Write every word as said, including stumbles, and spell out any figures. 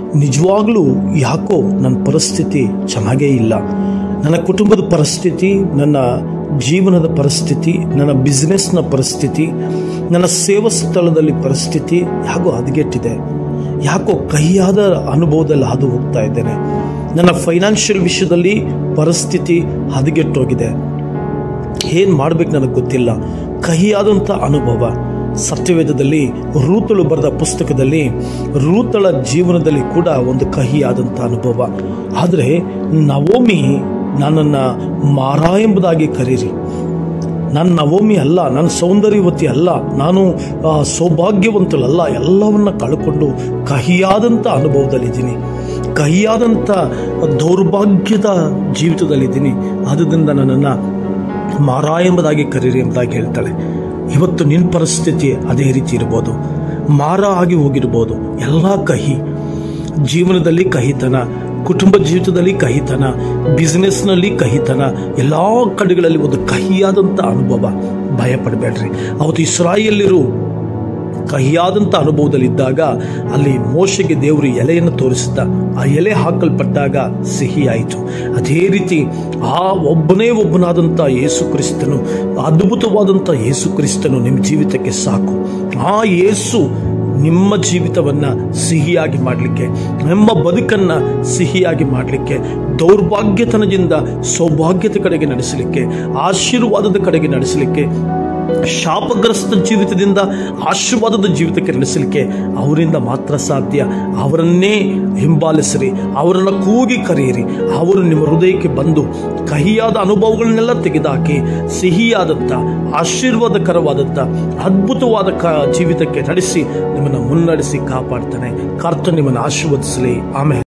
ನಿಜವಾಗ್ಲೂ ಯಾಕೋ ನನ್ನ ಪರಿಸ್ಥಿತಿ ಚೆನ್ನಾಗೇ ಇಲ್ಲ, ನನ್ನ ಕುಟುಂಬದ ಪರಿಸ್ಥಿತಿ, ನನ್ನ ಜೀವನದ ಪರಿಸ್ಥಿತಿ, ನನ್ನ ಬಿಸ್ನೆಸ್ನ ಪರಿಸ್ಥಿತಿ, ನನ್ನ ಸೇವಾ ಸ್ಥಳದಲ್ಲಿ ಪರಿಸ್ಥಿತಿ ಯಾಕೋ ಹದಗೆಟ್ಟಿದೆ, ಯಾಕೋ ಕಹಿಯಾದ ಅನುಭವದಲ್ಲಿ ಹಾದು ಹೋಗ್ತಾ ಇದ್ದೇನೆ, ನನ್ನ ಫೈನಾನ್ಷಿಯಲ್ ವಿಷಯದಲ್ಲಿ ಪರಿಸ್ಥಿತಿ ಹದಗೆಟ್ಟೋಗಿದೆ, ಏನು ಮಾಡಬೇಕು ನನಗೆ ಗೊತ್ತಿಲ್ಲ, ಕಹಿಯಾದಂಥ ಅನುಭವ. ಸತ್ಯವೇದದಲ್ಲಿ ರೂತಳು ಬರೆದ ಪುಸ್ತಕದಲ್ಲಿ ರೂತಳ ಜೀವನದಲ್ಲಿ ಕೂಡ ಒಂದು ಕಹಿಯಾದಂಥ ಅನುಭವ. ಆದರೆ ನವೋಮಿ ನನ್ನನ್ನು ಮಾರಾ ಎಂಬುದಾಗಿ ಕರೀರಿ, ನಾನು ನವೋಮಿ ಅಲ್ಲ, ನಾನು ಸೌಂದರ್ಯವತಿ ಅಲ್ಲ, ನಾನು ಸೌಭಾಗ್ಯವಂತಳಲ್ಲ, ಎಲ್ಲವನ್ನ ಕಳ್ಕೊಂಡು ಕಹಿಯಾದಂಥ ಅನುಭವದಲ್ಲಿದ್ದೀನಿ, ಕಹಿಯಾದಂಥ ದೌರ್ಭಾಗ್ಯದ ಜೀವಿತದಲ್ಲಿದ್ದೀನಿ, ಆದ್ದರಿಂದ ನನ್ನನ್ನು ಮಾರಾ ಎಂಬುದಾಗಿ ಕರೀರಿ ಎಂಬುದಾಗಿ ಹೇಳ್ತಾಳೆ. ಇವತ್ತು ನಿನ್ನ ಪರಿಸ್ಥಿತಿ ಅದೇ ರೀತಿ ಇರ್ಬೋದು, ಮಾರ ಆಗಿ ಹೋಗಿರ್ಬೋದು. ಎಲ್ಲ ಕಹಿ, ಜೀವನದಲ್ಲಿ ಕಹಿತನ, ಕುಟುಂಬ ಜೀವಿತದಲ್ಲಿ ಕಹಿತನ, ಬಿಸ್ನೆಸ್ನಲ್ಲಿ ಕಹಿತನ, ಎಲ್ಲ ಕಡೆಗಳಲ್ಲಿ ಒಂದು ಕಹಿಯಾದಂಥ ಅನುಭವ. ಭಯ ಪಡಬೇಡ್ರಿ. ಅವತ್ತು ಇಸ್ರಾಯೇಲ್ಯರು ಕಹಿಯಾದಂಥ ಅನುಭವದಲ್ಲಿದ್ದಾಗ ಅಲ್ಲಿ ಮೋಶೆಗೆ ದೇವರು ಎಲೆಯನ್ನು ತೋರಿಸಿದ್ದ, ಆ ಎಲೆ ಹಾಕಲ್ಪಟ್ಟಾಗ ಸಿಹಿಯಾಯಿತು. ಅದೇ ರೀತಿ ಆ ಒಬ್ಬನೇ ಒಬ್ಬನಾದಂಥ ಯೇಸು ಕ್ರಿಸ್ತನು, ಅದ್ಭುತವಾದಂಥ ಯೇಸು ಕ್ರಿಸ್ತನು ನಿಮ್ಮ ಜೀವಿತಕ್ಕೆ ಸಾಕು. ಆ ಯೇಸು ನಿಮ್ಮ ಜೀವಿತವನ್ನು ಸಿಹಿಯಾಗಿ ಮಾಡಲಿಕ್ಕೆ, ನಿಮ್ಮ ಬದುಕನ್ನು ಸಿಹಿಯಾಗಿ ಮಾಡಲಿಕ್ಕೆ, ದೌರ್ಭಾಗ್ಯತನದಿಂದ ಸೌಭಾಗ್ಯತೆ ಕಡೆಗೆ ನಡೆಸಲಿಕ್ಕೆ, ಆಶೀರ್ವಾದದ ಕಡೆಗೆ ನಡೆಸಲಿಕ್ಕೆ, ಶಾಪಗ್ರಸ್ತ ಜೀವಿತದಿಂದ ಆಶೀರ್ವಾದದ ಜೀವಿತಕ್ಕೆ ನಡೆಸಲಿಕ್ಕೆ ಅವರಿಂದ ಮಾತ್ರ ಸಾಧ್ಯ. ಅವರನ್ನೇ ಹಿಂಬಾಲಿಸಿರಿ, ಅವರನ್ನು ಕೂಗಿ ಕರೆಯಿರಿ. ಅವರು ನಿಮ್ಮ ಹೃದಯಕ್ಕೆ ಬಂದು ಕಹಿಯಾದ ಅನುಭವಗಳನ್ನೆಲ್ಲ ತೆಗೆದುಹಾಕಿ ಸಿಹಿಯಾದಂಥ ಆಶೀರ್ವಾದಕರವಾದಂಥ ಅದ್ಭುತವಾದ ಕ ಜೀವಿತಕ್ಕೆ ನಡೆಸಿ ನಿಮ್ಮನ್ನು ಮುನ್ನಡೆಸಿ ಕಾಪಾಡ್ತಾನೆ. ಕರ್ತನು ನಿಮ್ಮನ್ನು ಆಶೀರ್ವದಿಸಲಿ. ಆಮೇಲೆ